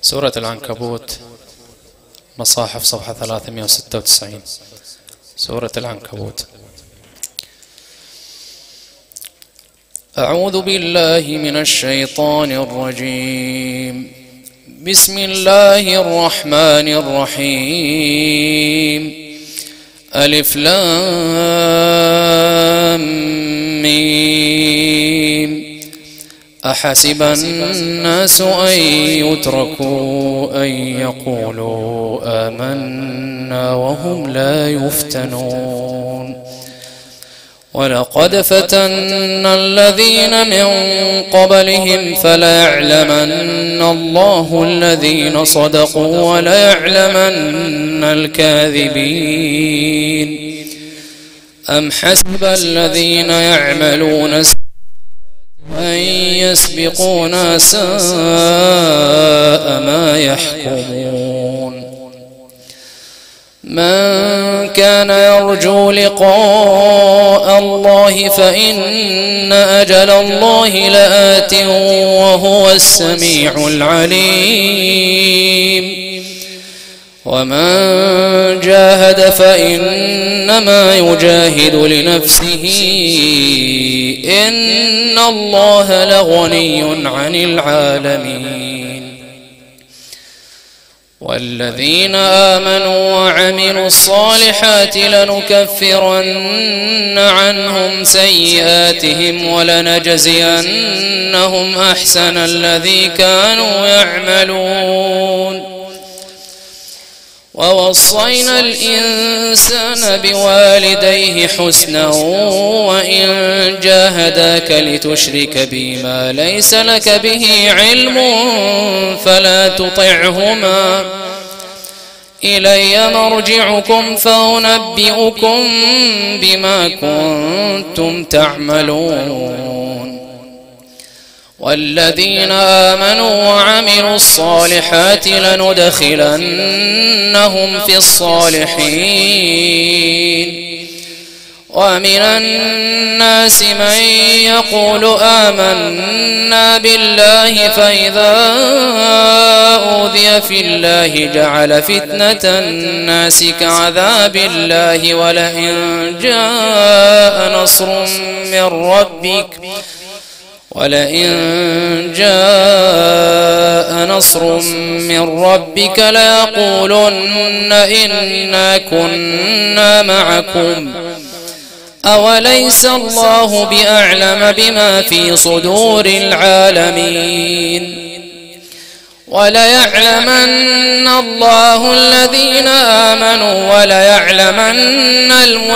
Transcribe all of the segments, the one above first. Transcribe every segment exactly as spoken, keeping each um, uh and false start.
سورة العنكبوت، مصاحف صفحة ثلاثمئة وستة وتسعين. سورة العنكبوت. أعوذ بالله من الشيطان الرجيم. بسم الله الرحمن الرحيم. ألف لام ميم. أحسب الناس أن يتركوا أن يقولوا آمنا وهم لا يفتنون. ولقد فتنا الذين من قبلهم فليعلمن الله الذين صدقوا وليعلمن الكاذبين. أم حسب الذين يعملون أن يسبقونا ساء ما يحكمون. من كان يرجو لقاء الله فإن أجل الله لآت وهو السميع العليم. ومن جاهد فإنما يجاهد لنفسه إن الله لغني عن العالمين. والذين آمنوا وعملوا الصالحات لنكفرن عنهم سيئاتهم ولنجزينهم أحسن الذي كانوا يعملون. ووصينا الإنسان بوالديه حسنا وإن جاهداك لتشرك بي ما ليس لك به علم فلا تطعهما. إلي مرجعكم فأنبئكم بما كنتم تعملون. والذين آمنوا وعملوا الصالحات لندخلنهم في الصالحين. ومن الناس من يقول آمنا بالله فإذا أوذي في الله جعل فتنة الناس كعذاب الله ولئن جاء نصر من ربك ولئن جاء نصر من ربك ليقولن إنا كنا معكم أوليس الله بأعلم بما في صدور العالمين. وليعلمن الله الذين آمنوا وليعلمن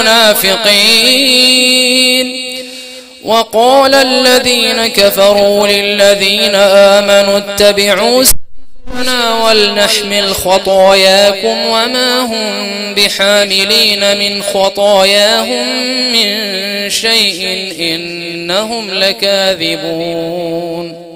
المنافقين. وقال الذين كفروا للذين آمنوا اتبعوا سبيلنا ولنحمل خطاياكم وما هم بحاملين من خطاياهم من شيء إنهم لكاذبون.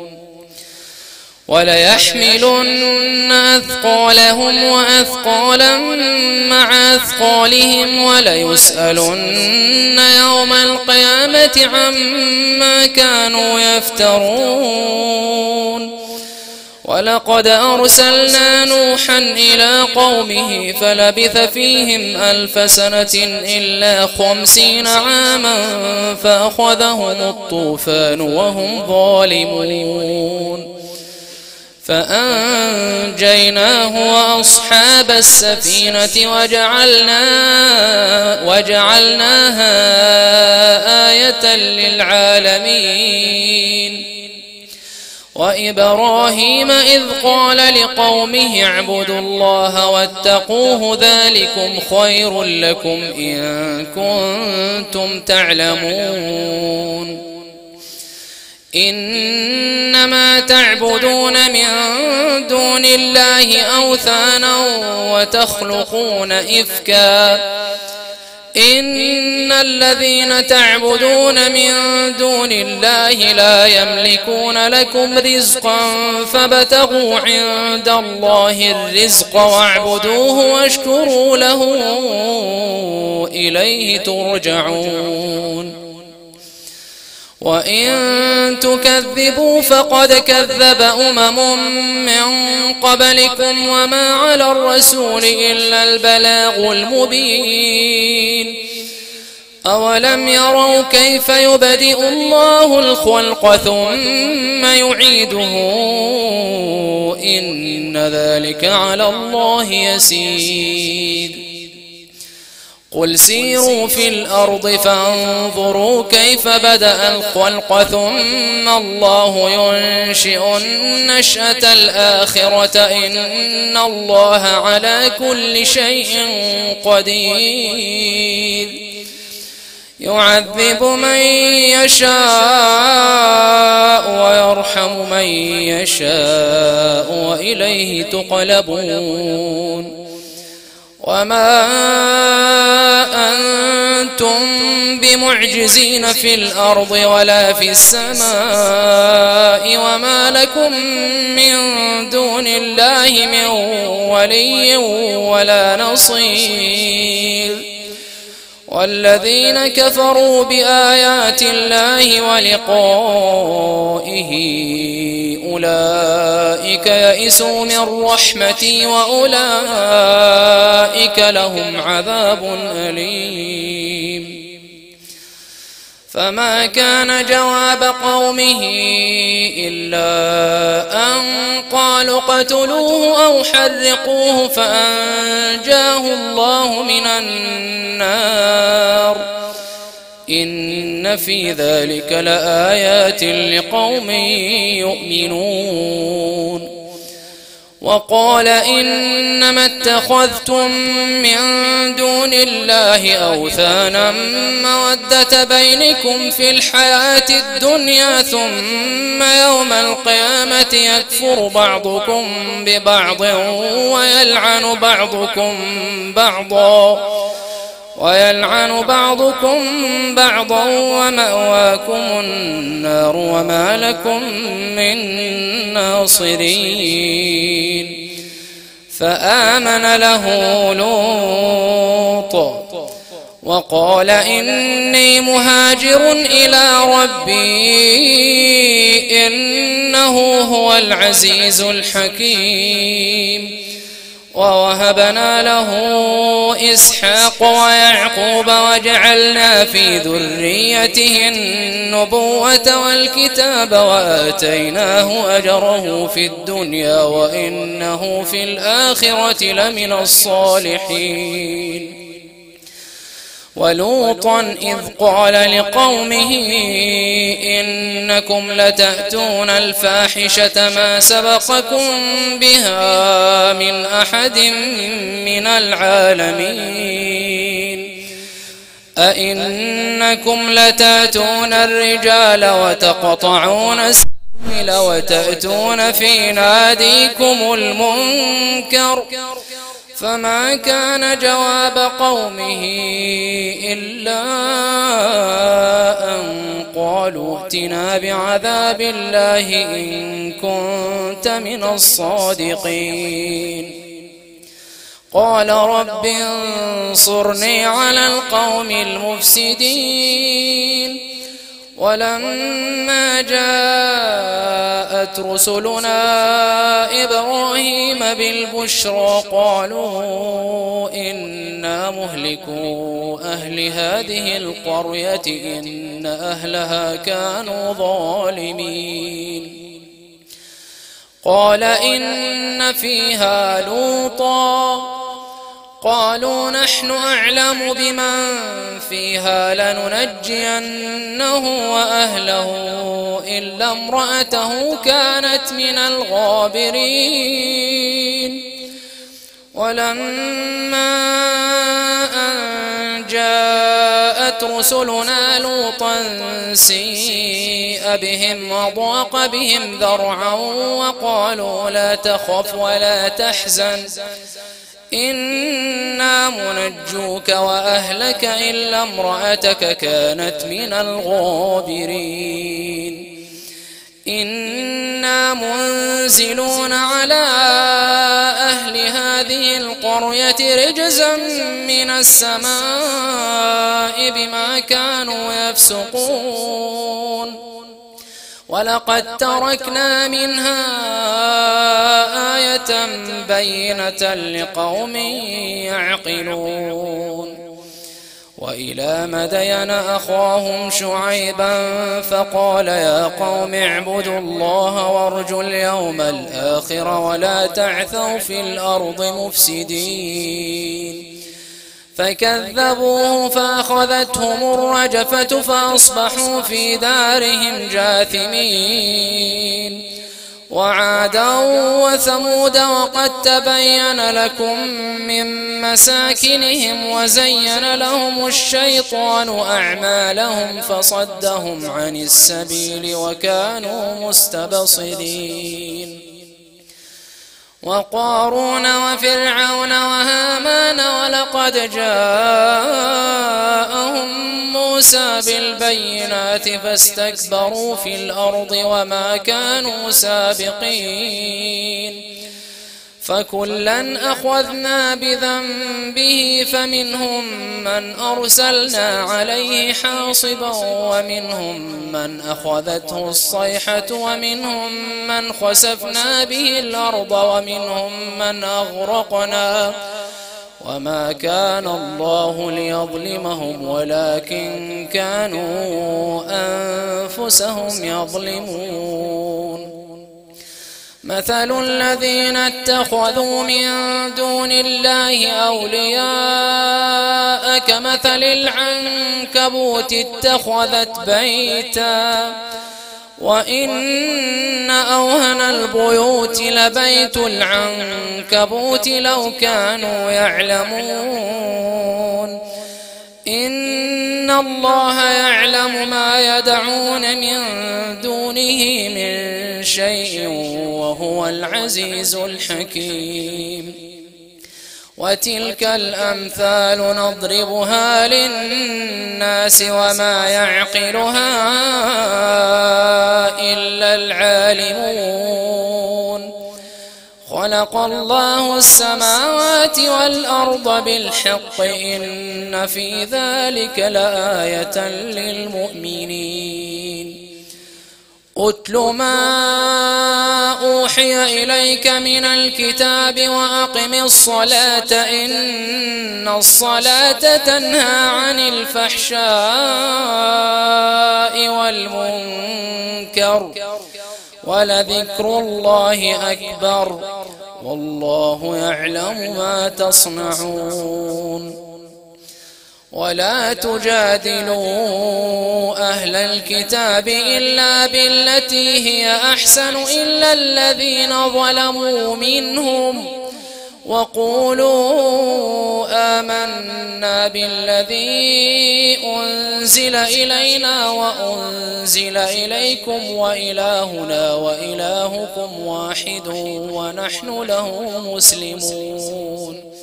وليحملن أثقالهم وأثقالا مع أثقالهم وليسألن يوم القيامة عما كانوا يفترون. ولقد أرسلنا نوحا إلى قومه فلبث فيهم ألف سنة إلا خمسين عاما فأخذهم الطوفان وهم ظالمون. فأنجيناه وأصحاب السفينة وجعلنا وجعلناها آية للعالمين. وإبراهيم إذ قال لقومه اعبدوا الله واتقوه ذلكم خير لكم إن كنتم تعلمون. إنما تعبدون من دون الله أوثانا وتخلقون إفكا. إن الذين تعبدون من دون الله لا يملكون لكم رزقا فابتغوا عند الله الرزق واعبدوه واشكروا له إليه ترجعون. وإن تكذبوا فقد كذب أمم من قبلكم وما على الرسول إلا البلاغ المبين أولم يروا كيف يبدئ الله الخلق ثم يعيده إن ذلك على الله يسير قل سيروا في الأرض فانظروا كيف بدأ الخلق ثم الله ينشئ النشأة الآخرة إن الله على كل شيء قدير يعذب من يشاء ويرحم من يشاء وإليه تقلبون وما أنتم بمعجزين في الأرض ولا في السماء وما لكم من دون الله من ولي ولا نصير والذين كفروا بآيات الله ولقائه أولئك يئسوا من رحمتي وأولئك لهم عذاب أليم فما كان جواب قومه إلا أن قالوا اقتلوه أو حرقوه فأنجاه الله من النار إن في ذلك لآيات لقوم يؤمنون وقال إنما اتخذتم من دون الله أوثانا مودة بينكم في الحياة الدنيا ثم يوم القيامة يكفر بعضكم ببعض ويلعن بعضكم بعضا ويلعن بعضكم بعضا ومأواكم النار وما لكم من ناصرين فآمن له لوط وقال إني مهاجر إلى ربي إنه هو العزيز الحكيم ووهبنا له إسحاق ويعقوب وجعلنا في ذريته النبوة والكتاب وآتيناه أجره في الدنيا وإنه في الآخرة لمن الصالحين ولوطا إذ قال لقومه إنكم لتأتون الفاحشة ما سبقكم بها من أحد من العالمين أئنكم لتأتون الرجال وتقطعون السبيل وتأتون في ناديكم المنكر فما كان جواب قومه إلا أن قالوا ائتنا بعذاب الله إن كنت من الصادقين قال رب انصرني على القوم المفسدين ولما جاءت رسلنا إبراهيم بالبشرى قالوا إنا مهلكو أهل هذه القرية إن أهلها كانوا ظالمين قال إن فيها لوطا قالوا نحن أعلم بمن فيها لننجينه وأهله إلا امرأته كانت من الغابرين ولما أن جاءت رسلنا لوطا سيء بهم وضاق بهم ذرعا وقالوا لا تخف ولا تحزن إنا منجوك وأهلك إلا امرأتك كانت من الغابرين إن إنا منزلون على أهل هذه القرية رجزا من السماء بما كانوا يفسقون ولقد تركنا منها آية بينة لقوم يعقلون وإلى مدين أخاهم شعيبا فقال يا قوم اعبدوا الله وارجوا اليوم الآخر ولا تعثوا في الأرض مفسدين فكذبوه فأخذتهم الرجفة فأصبحوا في دارهم جاثمين وعادا وثمود وقد تبين لكم من مساكنهم وزين لهم الشيطان أعمالهم فصدهم عن السبيل وكانوا مستبصرين وقارون وفرعون وهامان ولقد جاءهم موسى بالبينات فاستكبروا في الأرض وما كانوا سابقين فكلا أخذنا بذنبه فمنهم من أرسلنا عليه حاصبا ومنهم من أخذته الصيحة ومنهم من خسفنا به الأرض ومنهم من أغرقنا وما كان الله ليظلمهم ولكن كانوا أنفسهم يظلمون مثل الذين اتخذوا من دون الله أولياء كمثل العنكبوت اتخذت بيتا وإن أوهن البيوت لبيت العنكبوت لو كانوا يعلمون إن الله يعلم ما يدعون من دونه من شيء وهو العزيز الحكيم وتلك الأمثال نضربها للناس وما يعقلها إلا العالمون خلق الله السماوات والأرض بالحق إن في ذلك لآية للمؤمنين أتل ما أوحي إليك من الكتاب وأقم الصلاة إن الصلاة تنهى عن الفحشاء والمنكر ولذكر الله أكبر والله يعلم ما تصنعون ولا تجادلوا أهل الكتاب إلا بالتي هي أحسن إلا الذين ظلموا منهم وقولوا آمنا بالذي أنزل إلينا وأنزل إليكم وإلهنا وإلهكم واحد ونحن له مسلمون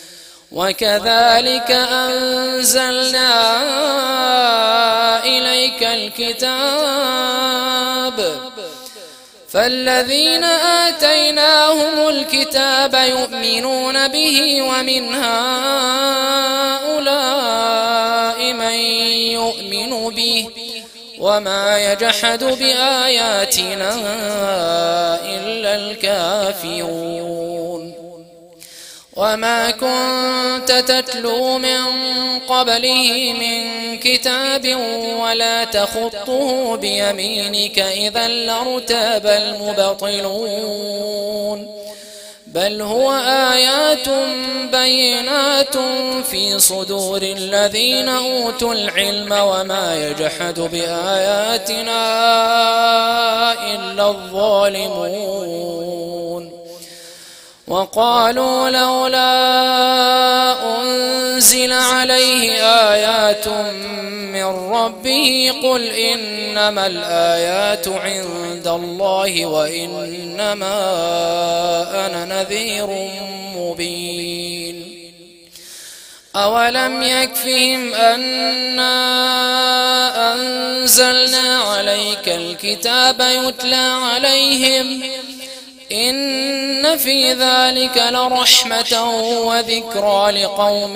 وكذلك أنزلنا إليك الكتاب فالذين آتيناهم الكتاب يؤمنون به ومن هؤلاء من يؤمن به وما يجحد بآياتنا إلا الكافرون وما كنت تتلو من قبله من كتاب ولا تخطه بيمينك إذا لارتاب المبطلون بل هو آيات بينات في صدور الذين أوتوا العلم وما يجحد بآياتنا إلا الظالمون وقالوا لولا أنزل عليه آيات من ربه قل إنما الآيات عند الله وإنما أنا نذير مبين أولم يكفهم أنا أنزلنا عليك الكتاب يتلى عليهم إن في ذلك لرحمة وذكرى لقوم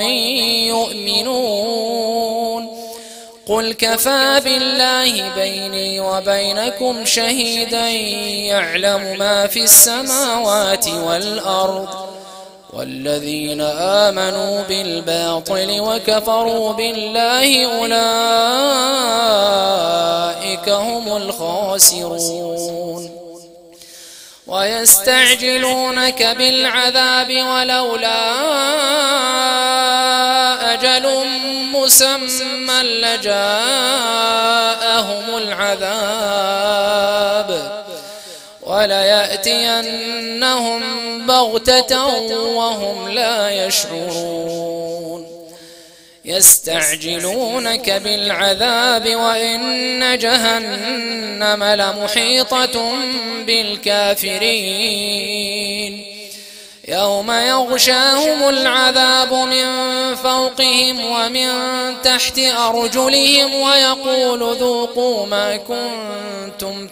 يؤمنون قل كفى بالله بيني وبينكم شهيدا يعلم ما في السماوات والأرض والذين آمنوا بالباطل وكفروا بالله أولئك هم الخاسرون ويستعجلونك بالعذاب ولولا أجل مسمى لجاءهم العذاب وليأتينهم بغتة وهم لا يشعرون يستعجلونك بالعذاب وإن جهنم لمحيطة بالكافرين يوم يغشاهم العذاب من فوقهم ومن تحت أرجلهم ويقول ذوقوا ما كنتم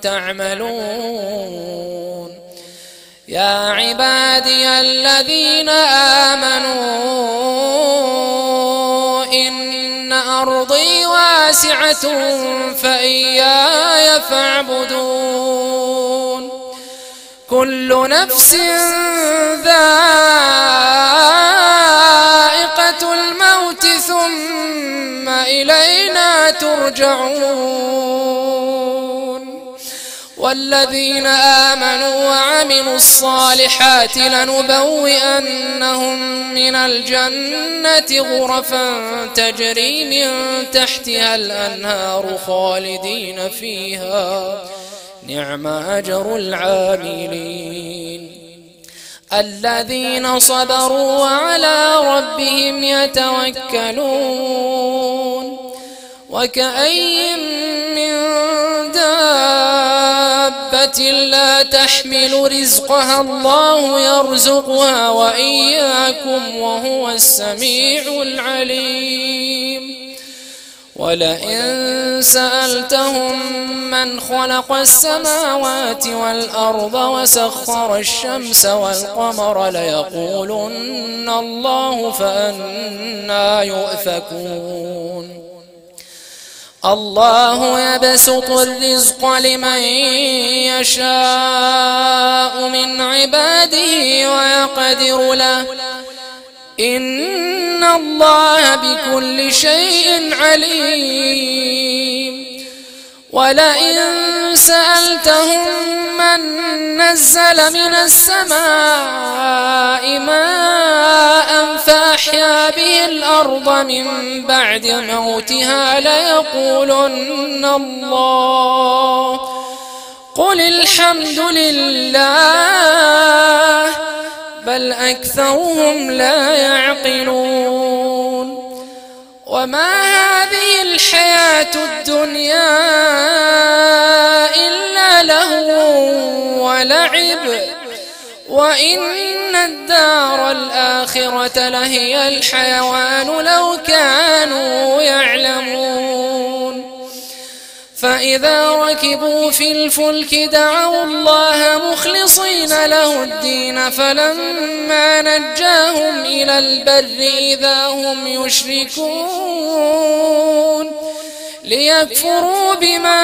تعملون يا عبادي الذين آمنوا إن أرضي واسعة فإياي فاعبدون كل نفس ذائقة الموت ثم إلينا ترجعون والذين آمنوا وعملوا الصالحات لنبوئنهم من الجنة غرفا تجري من تحتها الأنهار خالدين فيها نعم أجر العاملين الذين صبروا وعلى ربهم يتوكلون وكأي من دابة لا تحمل رزقها الله يرزقها وإياكم وهو السميع العليم ولئن سألتهم من خلق السماوات والأرض وسخر الشمس والقمر ليقولن الله فأنى يؤفكون الله يبسط الرزق لمن يشاء من عباده ويقدر له إن الله بكل شيء عليم ولئن سألتهم من نزل من السماء ماء فأحيا به الأرض من بعد موتها ليقولن الله قل الحمد لله بل أكثرهم لا يعقلون وما هذه الحياة الدنيا إلا لهو ولعب وإن الدار الآخرة لهي الحيوان لو كانوا يعلمون فإذا ركبوا في الفلك دعوا الله مخلصين له الدين فلما نجاهم إلى البر إذا هم يشركون ليكفروا بما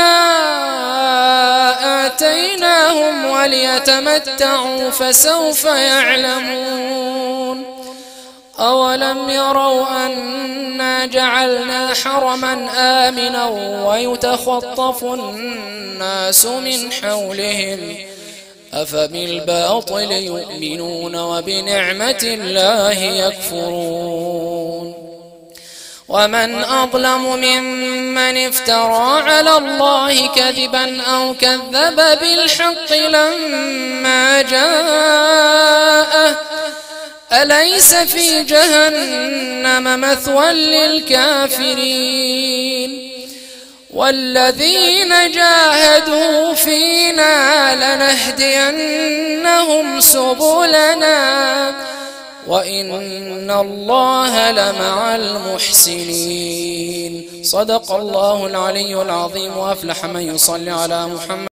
آتيناهم وليتمتعوا فسوف يعلمون أولم يروا أنا جعلنا حرما آمنا ويتخطف الناس من حولهم أفبالباطل يؤمنون وبنعمة الله يكفرون ومن أظلم ممن افترى على الله كذبا أو كذب بالحق لما جاءه أليس في جهنم مثوى للكافرين والذين جاهدوا فينا لنهدينهم سبلنا وإن الله لمع المحسنين. صدق الله العلي العظيم. وأفلح من يصلي على محمد